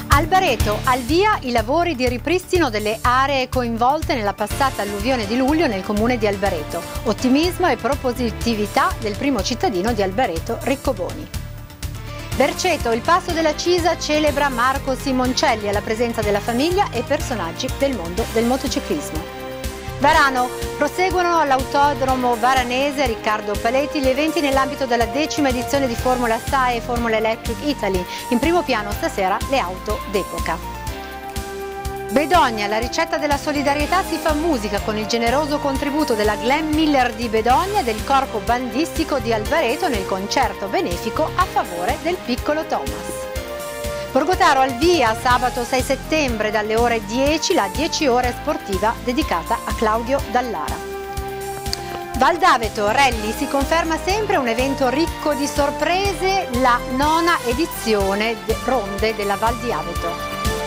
Albareto, al via i lavori di ripristino delle aree coinvolte nella passata alluvione di luglio nel comune di Albareto. Ottimismo e propositività del primo cittadino di Albareto, Riccoboni. Berceto, il passo della Cisa celebra Marco Simoncelli alla presenza della famiglia e personaggi del mondo del motociclismo. Varano, proseguono all'autodromo varanese Riccardo Paletti gli eventi nell'ambito della 10ª edizione di Formula SAE e Formula Electric Italy. In primo piano stasera le auto d'epoca. Bedogna, la ricetta della solidarietà si fa musica con il generoso contributo della Glenn Miller di Bedogna e del corpo bandistico di Albareto nel concerto benefico a favore del piccolo Thomas. Borgotaro al via sabato 6 settembre dalle ore 10 la 10 ore sportiva dedicata a Claudio Dallara. Val d'Aveto, rally, si conferma sempre un evento ricco di sorprese, la 9ª edizione Ronde della Val di Aveto.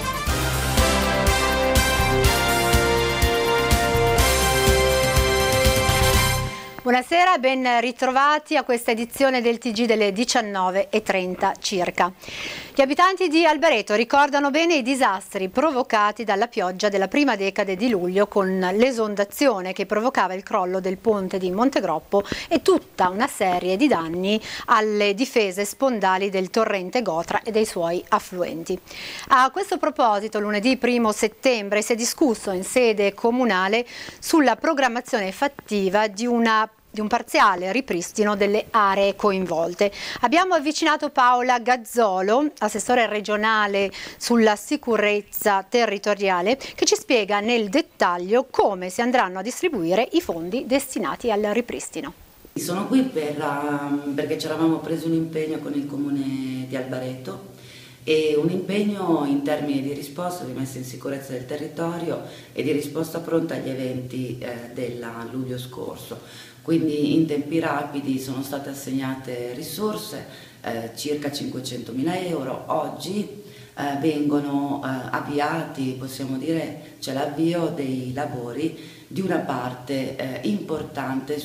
Buonasera, ben ritrovati a questa edizione del TG delle 19:30 circa. Gli abitanti di Albareto ricordano bene i disastri provocati dalla pioggia della prima decade di luglio con l'esondazione che provocava il crollo del ponte di Montegroppo e tutta una serie di danni alle difese spondali del torrente Gotra e dei suoi affluenti. A questo proposito, lunedì 1 settembre si è discusso in sede comunale sulla programmazione fattiva di un parziale ripristino delle aree coinvolte. Abbiamo avvicinato Paola Gazzolo, assessore regionale sulla sicurezza territoriale, che ci spiega nel dettaglio come si andranno a distribuire i fondi destinati al ripristino. Sono qui perché ci eravamo presi un impegno con il comune di Albareto e un impegno in termini di risposta, di messa in sicurezza del territorio e di risposta pronta agli eventi del luglio scorso. Quindi in tempi rapidi sono state assegnate risorse, circa 500.000 euro. Oggi vengono avviati, possiamo dire, c'è l'avvio dei lavori di una parte importante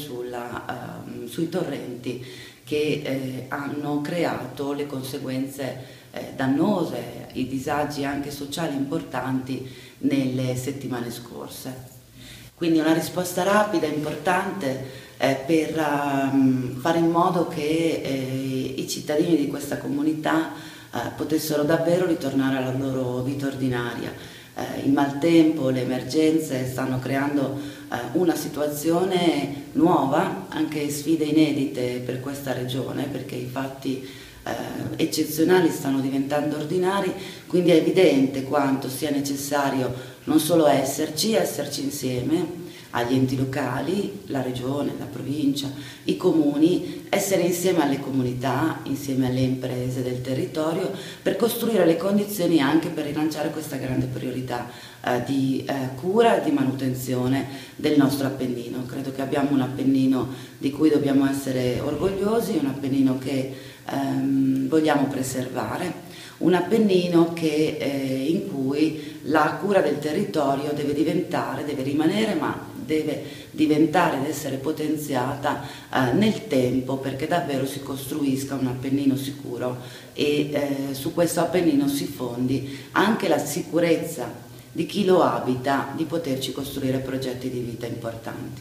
sui torrenti che hanno creato le conseguenze dannose, i disagi anche sociali importanti nelle settimane scorse. Quindi una risposta rapida, importante per fare in modo che i cittadini di questa comunità potessero davvero ritornare alla loro vita ordinaria. Il maltempo, le emergenze stanno creando una situazione nuova, anche sfide inedite per questa regione, perché i fatti eccezionali stanno diventando ordinari, quindi è evidente quanto sia necessario non solo esserci insieme agli enti locali, la regione, la provincia, i comuni, essere insieme alle comunità, insieme alle imprese del territorio per costruire le condizioni anche per rilanciare questa grande priorità di cura e di manutenzione del nostro Appennino. Credo che abbiamo un Appennino di cui dobbiamo essere orgogliosi, un Appennino che vogliamo preservare, un Appennino in cui la cura del territorio deve rimanere, ma deve diventare ed essere potenziata nel tempo, perché davvero si costruisca un Appennino sicuro e su questo Appennino si fondi anche la sicurezza di chi lo abita, di poterci costruire progetti di vita importanti.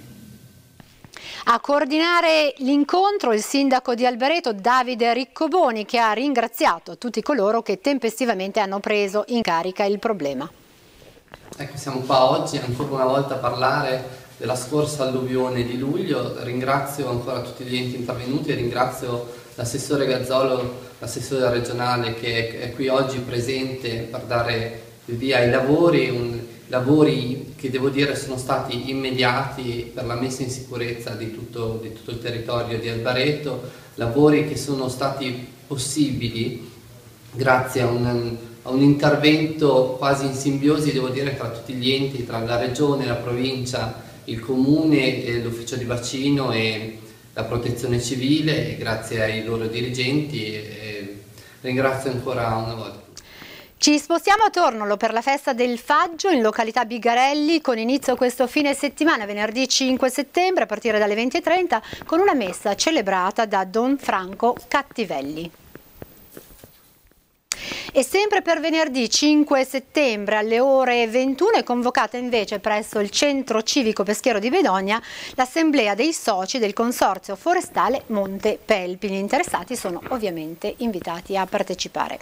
A coordinare l'incontro il sindaco di Albareto Davide Riccoboni, che ha ringraziato tutti coloro che tempestivamente hanno preso in carica il problema. Ecco, siamo qua oggi ancora una volta a parlare della scorsa alluvione di luglio. Ringrazio ancora tutti gli enti intervenuti e ringrazio l'assessore Gazzolo, l'assessore regionale, che è qui oggi presente per dare il via ai lavori che devo dire sono stati immediati per la messa in sicurezza di tutto il territorio di Albareto, lavori che sono stati possibili grazie a un intervento quasi in simbiosi, devo dire, tra tutti gli enti, tra la regione, la provincia, il comune, l'ufficio di bacino e la protezione civile, grazie ai loro dirigenti. Ringrazio ancora una volta. Ci spostiamo a Tornolo per la festa del Faggio in località Bigarelli, con inizio questo fine settimana, venerdì 5 settembre, a partire dalle 20:30, con una messa celebrata da Don Franco Cattivelli. E sempre per venerdì 5 settembre alle ore 21 è convocata invece presso il Centro Civico Peschiero di Bedogna l'assemblea dei soci del Consorzio Forestale Monte Pelpi. Gli interessati sono ovviamente invitati a partecipare.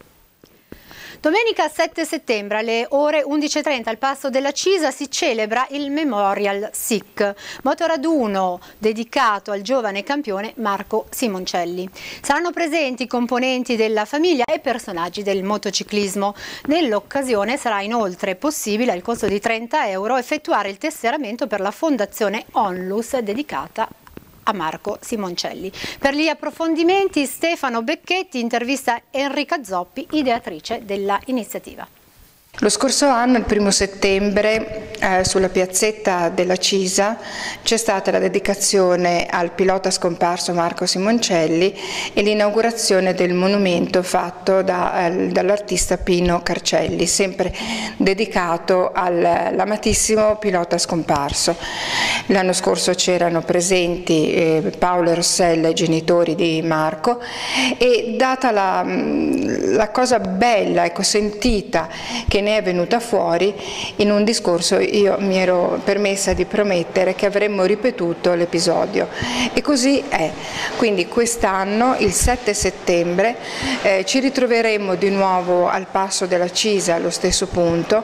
Domenica 7 settembre alle ore 11:30 al Passo della Cisa si celebra il Memorial SIC, motoraduno dedicato al giovane campione Marco Simoncelli. Saranno presenti componenti della famiglia e personaggi del motociclismo. Nell'occasione sarà inoltre possibile, al costo di 30 euro, effettuare il tesseramento per la fondazione Onlus dedicata a Marco Simoncelli. Per gli approfondimenti Stefano Becchetti intervista Enrica Zoppi, ideatrice della iniziativa. Lo scorso anno, il 1° settembre, sulla piazzetta della Cisa c'è stata la dedicazione al pilota scomparso Marco Simoncelli e l'inaugurazione del monumento fatto dall'artista Pino Carcelli, sempre dedicato all'amatissimo pilota scomparso. L'anno scorso c'erano presenti Paolo e Rossella, i genitori di Marco, e data la cosa bella, ecco, sentita che ne è venuta fuori, in un discorso io mi ero permessa di promettere che avremmo ripetuto l'episodio, e così è. Quindi quest'anno, il 7 settembre, ci ritroveremo di nuovo al Passo della Cisa, allo stesso punto,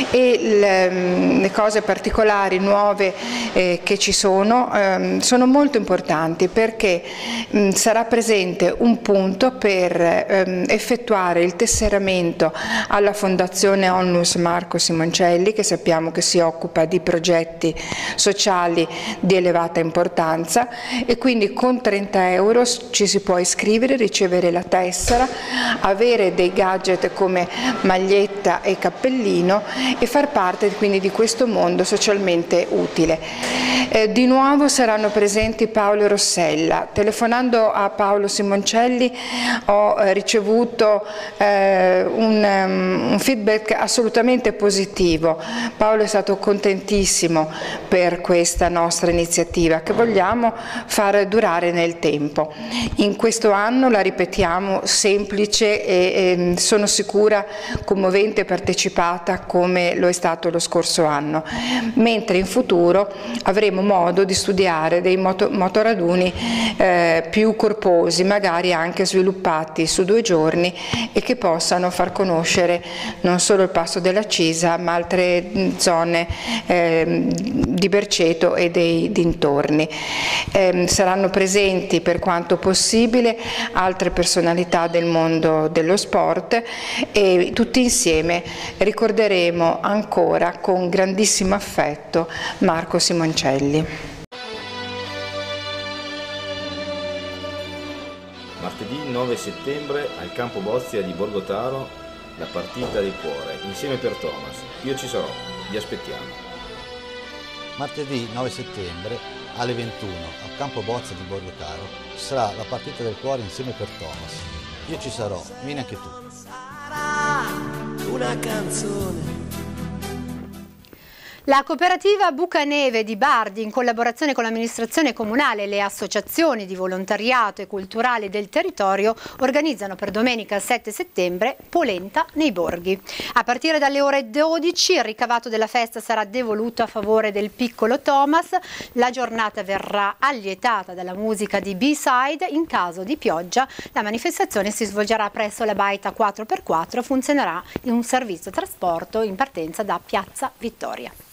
e le cose particolari, nuove che ci sono molto importanti, perché sarà presente un punto per effettuare il tesseramento alla Fondazione Onlus Marco Simoncelli, che sappiamo che si occupa di progetti sociali di elevata importanza, e quindi con 30 euro ci si può iscrivere, ricevere la tessera, avere dei gadget come maglietta e cappellino e far parte quindi di questo mondo socialmente utile. Di nuovo saranno presenti Paolo e Rossella. Telefonando a Paolo Simoncelli ho ricevuto un feedback assolutamente positivo. Paolo è stato contentissimo per questa nostra iniziativa, che vogliamo far durare nel tempo. In questo anno la ripetiamo semplice e sono sicura commovente e partecipata come lo è stato lo scorso anno, mentre in futuro avremo modo di studiare dei motoraduni più corposi, magari anche sviluppati su 2 giorni, e che possano far conoscere non solo il Passo della Cisa ma altre zone di Berceto e dei dintorni. Saranno presenti, per quanto possibile, altre personalità del mondo dello sport, e tutti insieme ricorderemo ancora con grandissimo affetto Marco Simoncelli. Martedì 9 settembre al Campo Bozia di Borgotaro la partita del cuore, insieme per Thomas. Io ci sarò, vi aspettiamo. Martedì 9 settembre alle 21 al Campo Bozia di Borgotaro ci sarà la partita del cuore insieme per Thomas. Io ci sarò, vieni anche tu. Sarà una canzone. La cooperativa Bucaneve di Bardi, in collaborazione con l'amministrazione comunale e le associazioni di volontariato e culturali del territorio, organizzano per domenica 7 settembre polenta nei borghi. A partire dalle ore 12 il ricavato della festa sarà devoluto a favore del piccolo Thomas. La giornata verrà allietata dalla musica di B-Side. In caso di pioggia la manifestazione si svolgerà presso la baita 4x4 e funzionerà in un servizio trasporto in partenza da Piazza Vittoria.